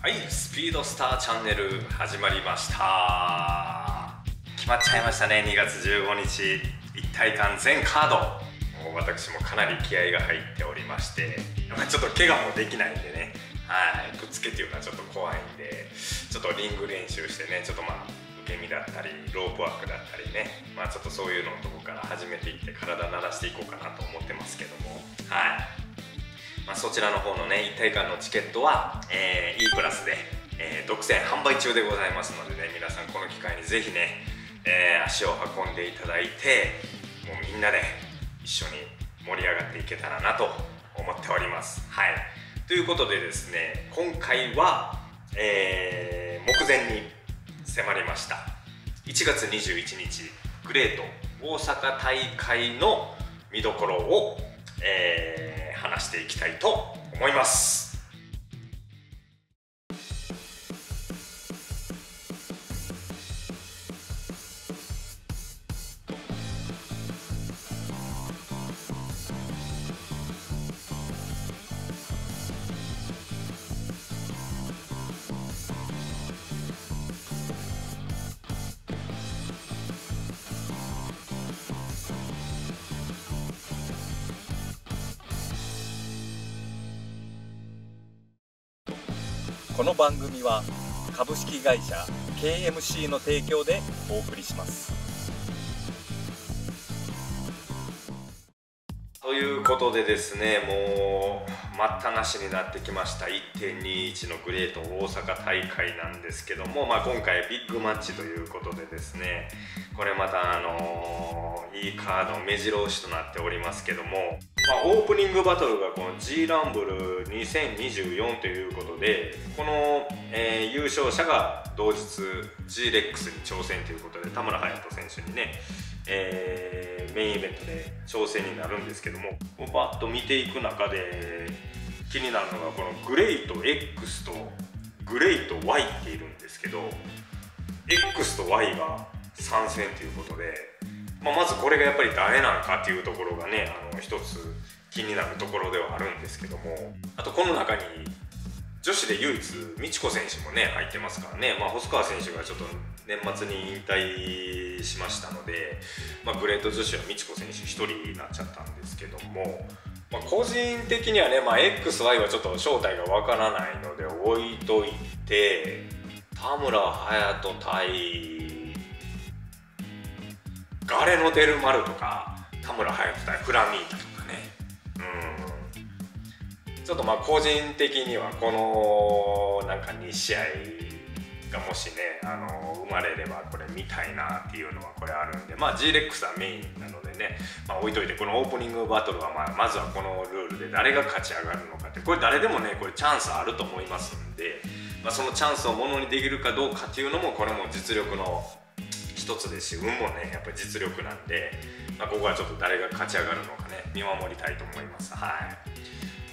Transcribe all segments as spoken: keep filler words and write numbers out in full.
はい、スピードスターチャンネル始まりました。決まっちゃいましたね。にがつじゅうごにち一体感全カード。もう私もかなり気合が入っておりまして、ちょっと怪我もできないんでね、はい、くっつけっていうのはちょっと怖いんで、ちょっとリング練習してね、ちょっとまあ受け身だったりロープワークだったりね、まあちょっとそういうののとこから始めていって体慣らしていこうかなと思ってますけども、はい、まあ、そちらの方のね一体感のチケットは、えー、E プラスで、えー、独占販売中でございますのでね、皆さんこの機会にぜひね、えー、足を運んでいただいて、もうみんなで一緒に盛り上がっていけたらなと思っております。はい、ということでですね、今回は、えー、目前に迫りましたいちがつにじゅういちにちグレート大阪大会の見どころを、えー、話していきたいと思います。 この番組は株式会社 ケーエムシー の提供でお送りします。 ということでですね、もう待ったなしになってきました いってんにいち のグレート大阪大会なんですけども、まあ、今回ビッグマッチということでですね、これまたあのー、いいカード目白押しとなっておりますけども、まあ、オープニングバトルがこの G ランブルにせんにじゅうよんということで、この、えー、優勝者が同日 G レックスに挑戦ということで、田村隼人選手にね、えー、メインイベントで挑戦になるんですけども、バッと見ていく中で気になるのがこのグレイト X とグレイト Y っているんですけど、 X と Y が参戦ということで、まあ、まずこれがやっぱり誰なのかっていうところがね、あの一つ気になるところではあるんですけども、あとこの中に女子で唯一美智子選手もね入ってますからね、まあ、細川選手がちょっと年末に引退しましたので、まあ、グレート女子は美智子選手ひとりになっちゃったんですけども、まあ、個人的にはね、まあ、エックスワイ はちょっと正体がわからないので置いといて、田村隼人対ガレノ・デル・マルとか、田村隼人対フラミータとかね、うん、ちょっとまあ個人的にはこのなんかにしあいがもしね、あの生まれればこれ見たいなっていうのはこれあるんで、まあ G レックスはメインなのでね、まあ、置いといて、このオープニングバトルはまあまずはこのルールで誰が勝ち上がるのかって、これ誰でもねこれチャンスあると思いますんで、まあ、そのチャンスをものにできるかどうかっていうのもこれも実力の一つですし、運もねやっぱり実力なんで、まあ、ここはちょっと誰が勝ち上がるのかね見守りたいと思います。はい。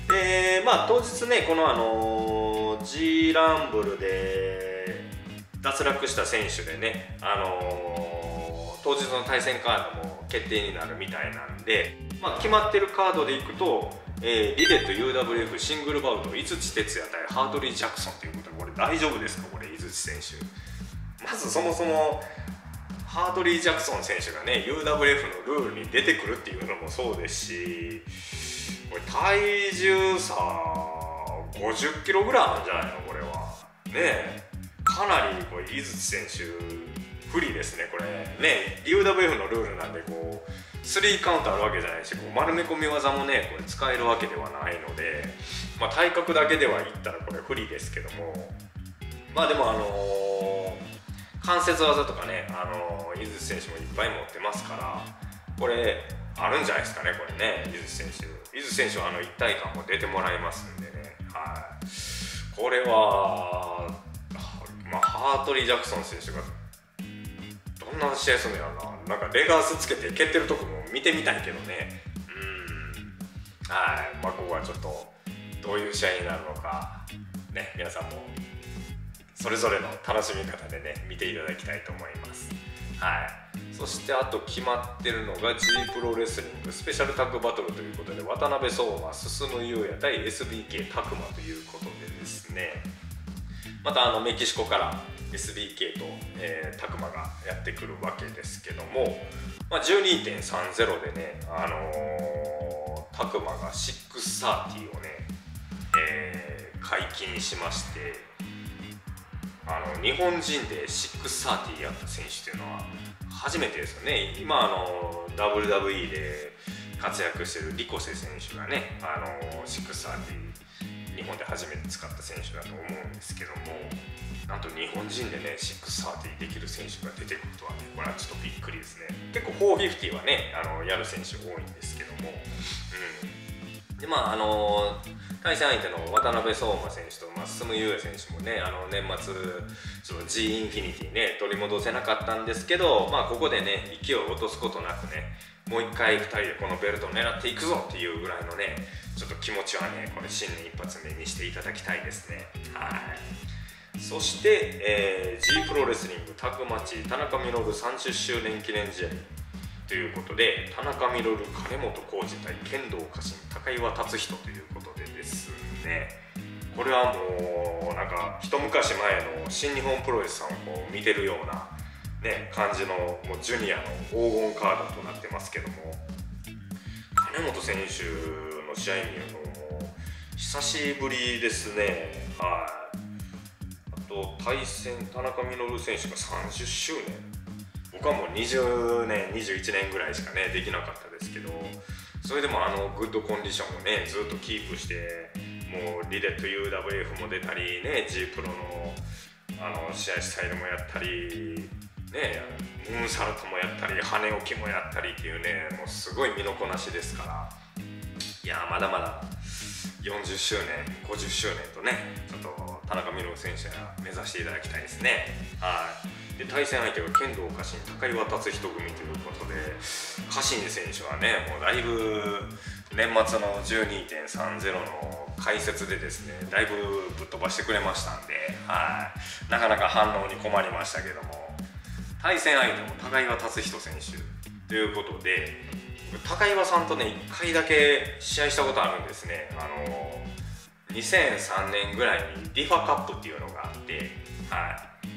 でまあ当日ね、このあのー、G ランブルで脱落した選手でね、あのー、当日の対戦カードも決定になるみたいなんで、まあ、決まってるカードでいくと、えー、リレット ユーダブリューエフ シングルバウト井土哲也対ハートリー・ジャクソンということで、これ大丈夫ですかこれ井土選手。まずそもそもハートリー・ジャクソン選手がね ユーダブリューエフ のルールに出てくるっていうのもそうですし、これ体重差ごじゅっキロぐらいあるんじゃないのこれはね。かなりこれ井土選手不利ですねこれね。 ユーダブリューエフ のルールなんでこうスリーカウントあるわけじゃないし、こう丸め込み技もねこれ使えるわけではないので、まあ、体格だけではいったらこれ不利ですけども、まあでもあのー関節技とかね、あのー、井土選手もいっぱい持ってますから、これあるんじゃないですかねこれね。井土選手井土選手はあの一体感も出てもらいますんでね、はい、これは、まあ、ハートリー・ジャクソン選手がどんな試合するんやろな、なんかレガースつけて蹴ってるとこも見てみたいけどね。うん、はい、まあここはちょっとどういう試合になるのかね、皆さんもそれぞれの楽しみ方でね見ていただきたいと思います。はい、そしてあと決まってるのが G プロレスリングスペシャルタッグバトルということで、渡辺相馬、進優也対 エスビーケー 拓磨ということでですね、 またあのメキシコから エスビーケー と、えー、タクマがやってくるわけですけども、まあ、じゅうにてんさんぜろ でね、あのー、タクマがろくさんじゅうをね、えー、解禁しまして、あの日本人でろくさんじゅうやった選手っていうのは初めてですよね。今あの ダブリューダブリューイー で活躍してるリコセ選手がね、あのろくさんじゅう日本で初めて使った選手だと思うんですけども、なんと日本人でねろくさんじゅうできる選手が出てくるとはね、これはちょっとびっくりですね。結構よんひゃくごじゅうはね、あのやる選手多いんですけども、うん、でまああの対戦相手の渡辺相馬選手と、まあ、進優也選手もね、あの年末その G インフィニティね取り戻せなかったんですけど、まあここでね勢いを落とすことなくね、もう一回ふたりでこのベルトを狙っていくぞっていうぐらいのねちょっと気持ちはね、これ新年一発目にしていただきたいですね。はい。そして、えー、G プロレスリングタッグマッチ田中稔さんじゅっしゅうねん記念試合ということで、田中稔、金本浩二対剣道家臣高岩達人ということでですね、これはもうなんか一昔前の新日本プロレスさんをこう見てるようなね感じのもうジュニアの黄金カードとなってますけども、金本選手の試合見るのも久しぶりですね。はい。あと対戦田中稔選手がさんじゅっしゅうねん、僕はもうにじゅうねんにじゅういちねんぐらいしかねできなかったですけど、それでもあのグッドコンディションをねずっとキープして、もうリレット ユーダブリューエフ も出たりね、 G プロのあの試合スタイルもやったりね、ムーンサルトもやったり羽根置きもやったりっていうね、もうすごい身のこなしですから、いやまだまだよんじゅっしゅうねんごじゅっしゅうねんとね、ちょっと田中稔選手は目指していただきたいですね。はい。で対戦相手が剣道家臣高岩達人組ということで、家臣選手はねもうだいぶ年末の じゅうにてんさんぜろ の解説でですねだいぶぶっ飛ばしてくれましたんで、はい、なかなか反応に困りましたけども、対戦相手も高岩達人選手ということで、高岩さんとねいっかいだけ試合したことあるんですね。あのにせんさんねんぐらいにディファカップっていうのがあって、はい、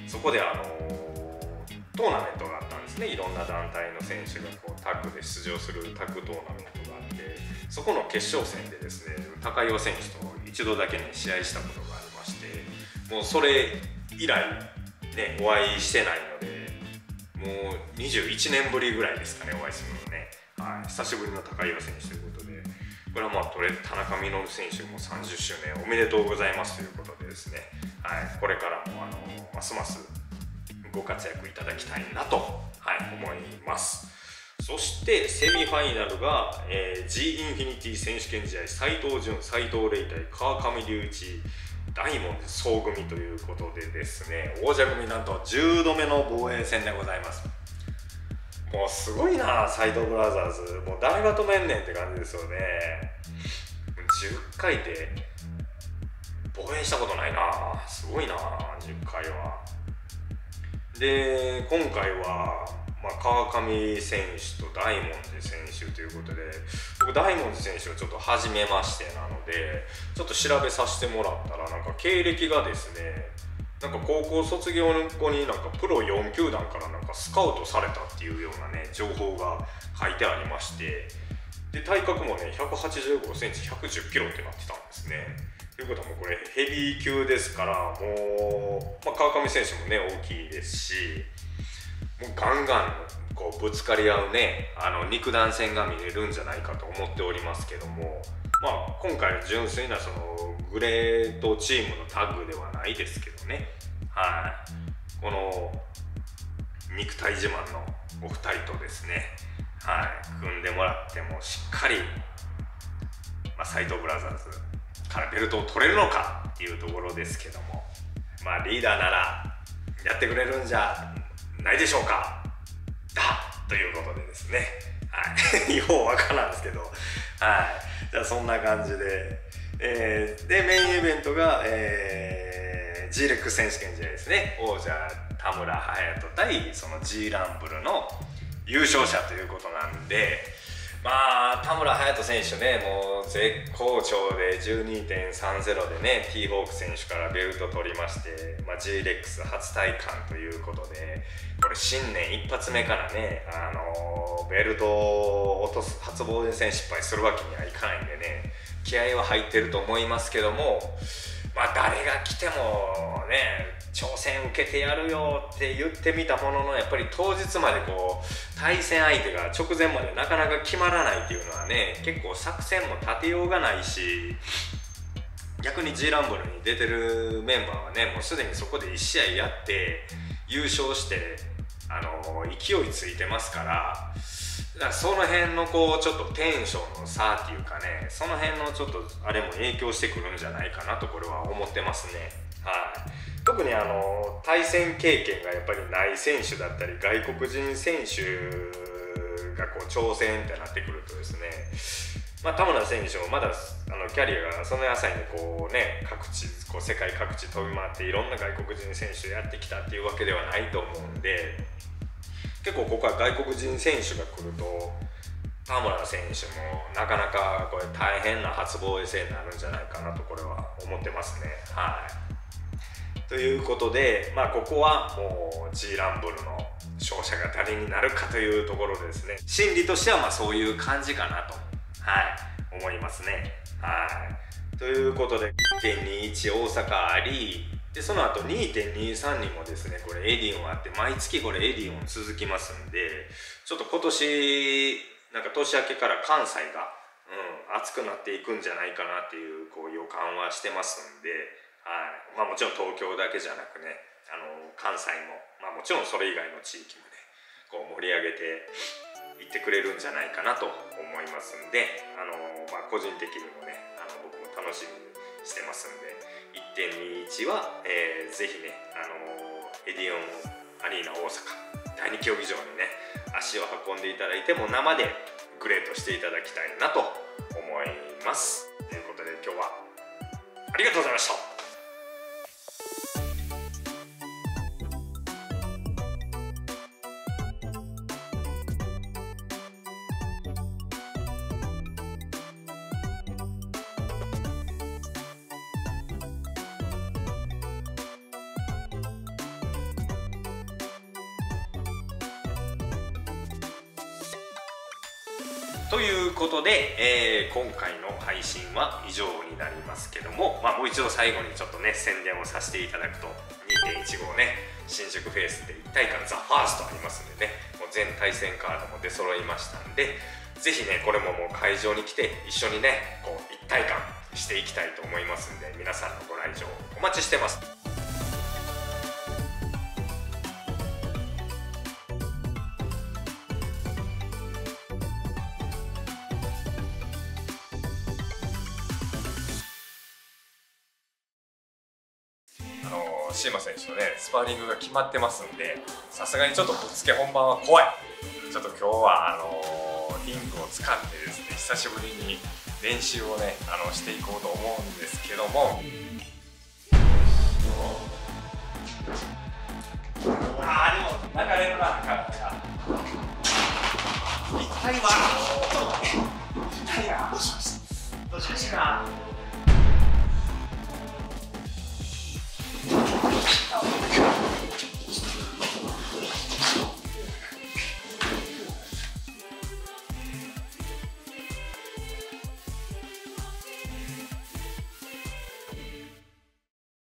そこであのトーナメントがあったんですね。いろんな団体の選手がこうタッグで出場するタッグトーナメントがあって、そこの決勝戦でですね高岩選手と一度だけね試合したことがありまして、もうそれ以来ねお会いしてないので、もうにじゅういちねんぶりぐらいですかねお会いするのね。はい、久しぶりの高岩選手ということで、これはまあとりあえず田中稔選手もさんじゅっしゅうねんおめでとうございますということでですね、はい、これからもあのますますご活躍いただきたいなと、はい、思います。そしてセミファイナルが、えー、G インフィニティ選手権試合斉藤潤斉藤麗対川上隆一大門総組ということでですね、王者組なんとじゅうどめの防衛戦でございます。もうすごいな斉藤ブラザーズ、もう誰が止めんねんって感じですよね。じゅっかいで防衛したことないな、すごいなじゅっかいは。で今回は、まあ、川上選手と大文字選手ということで、僕大文字選手をちょっと初めましてなのでちょっと調べさせてもらったら、なんか経歴がですね、なんか高校卒業後になんかプロよんきゅうだんからなんかスカウトされたっていうようなね情報が書いてありまして、で体格もねひゃくはちじゅうごセンチひゃくじゅっキロってなってたんですね。ということはもうこれヘビー級ですから、もう、まあ、川上選手もね大きいですし、もうガンガンこうぶつかり合うねあの肉弾戦が見れるんじゃないかと思っておりますけども、まあ今回純粋なそのグレートチームのタッグではないですけどね、はい、この肉体自慢のお二人とですね、はい、組んでもらってもしっかり、まあ、斉藤ブラザーズからベルトを取れるのかっていうところですけども、まあリーダーならやってくれるんじゃないでしょうかだということでですね、はい、ようわからんですけど、はい、じゃあそんな感じで、えー、でメインイベントが、えー、G レックス選手権試合ですね。王者田村隼人対その G ランブルの優勝者ということなんで、 まあ田村隼人選手ね、もう絶好調で じゅうにてんさんぜろ でね T ホーク選手からベルト取りまして、まあ、ジーレックス 初体感ということで、これ新年一発目からね、あのー、ベルトを落とす初防衛戦失敗するわけにはいかないんでね、気合は入ってると思いますけども、まあ誰が来てもね挑戦受けてやるよって言ってみたものの、やっぱり当日までこう対戦相手が直前までなかなか決まらないっていうのはね、結構作戦も立てようがないし、逆に G ランブルに出てるメンバーはねもうすでにそこでいち試合やって優勝してあの勢いついてますから、だからその辺のこうちょっとテンションの差っていうかね、その辺のちょっとあれも影響してくるんじゃないかなとこれは思ってますね。はい、特にあの対戦経験がやっぱりない選手だったり外国人選手がこう挑戦ってなってくるとですね、まあ、田村選手もまだあのキャリアがその浅いんでこうね各地こう世界各地飛び回っていろんな外国人選手やってきたっていうわけではないと思うんで、結構ここは外国人選手が来ると田村選手もなかなかこれ大変な初防衛戦になるんじゃないかなとこれは思ってますね。はいということで、まあ、ここはもう G ランブルの勝者が誰になるかというところでですね、心理としてはまあそういう感じかなと、はい、思いますね。はい、ということで いってんにいち 大阪あり、でその後 にてんにさん にもですねこれエディオンあって、毎月これエディオン続きますんで、ちょっと今年なんか年明けから関西が、うん、熱くなっていくんじゃないかなっていうこう予感はしてますんで、はいまあ、もちろん東京だけじゃなくね、あの関西も、まあ、もちろんそれ以外の地域もねこう盛り上げていってくれるんじゃないかなと思いますんで、あの、まあ、個人的にもねあの僕も楽しみにしてますんで、 いってんにいち は、えー、ぜひねあのエディオンアリーナ大阪だいに競技場にね足を運んでいただいても生でグレートしていただきたいなと思います。ということで今日はありがとうございました。ということで、えー、今回の配信は以上になりますけども、まあ、もう一度最後にちょっとね宣伝をさせていただくと にてんいちご ね新宿フェイスで一体感ザ・ファーストありますんでね、もう全対戦カードも出揃いましたんで、ぜひねこれももう会場に来て一緒にねこう一体感していきたいと思いますんで、皆さんのご来場お待ちしてます。シーマ選手のねスパーリングが決まってますんで、さすがにちょっとぶっつけ本番は怖い。ちょっと今日はあのリングを使ってですね久しぶりに練習をねあのしていこうと思うんですけども、あーでも流れるな、体が一体は